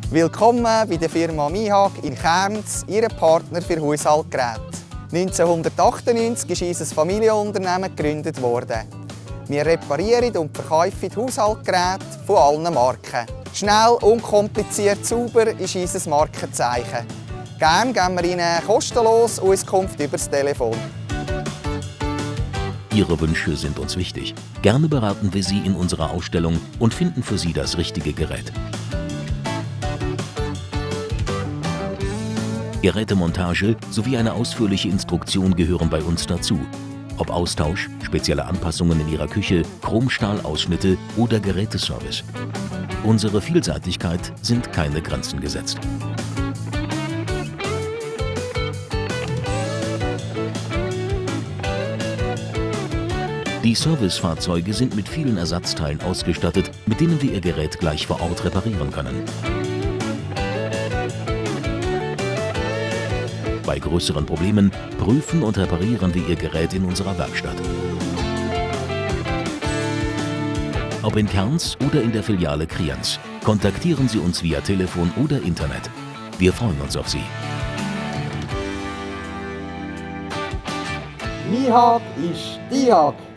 Willkommen bei der Firma Mihag in Kerns, Ihrem Partner für Haushaltsgeräte. 1998 ist unser Familienunternehmen gegründet worden. Wir reparieren und verkaufen Haushaltsgeräte von allen Marken. Schnell, unkompliziert, sauber ist unser Markenzeichen. Gerne geben wir Ihnen kostenlos Auskunft über das Telefon. Ihre Wünsche sind uns wichtig. Gerne beraten wir Sie in unserer Ausstellung und finden für Sie das richtige Gerät. Gerätemontage sowie eine ausführliche Instruktion gehören bei uns dazu. Ob Austausch, spezielle Anpassungen in Ihrer Küche, Chromstahlausschnitte oder Geräteservice. Unsere Vielseitigkeit sind keine Grenzen gesetzt. Die Servicefahrzeuge sind mit vielen Ersatzteilen ausgestattet, mit denen wir Ihr Gerät gleich vor Ort reparieren können. Bei größeren Problemen prüfen und reparieren wir Ihr Gerät in unserer Werkstatt. Ob in Kerns oder in der Filiale Kriens, kontaktieren Sie uns via Telefon oder Internet. Wir freuen uns auf Sie. Mihag ist Diag.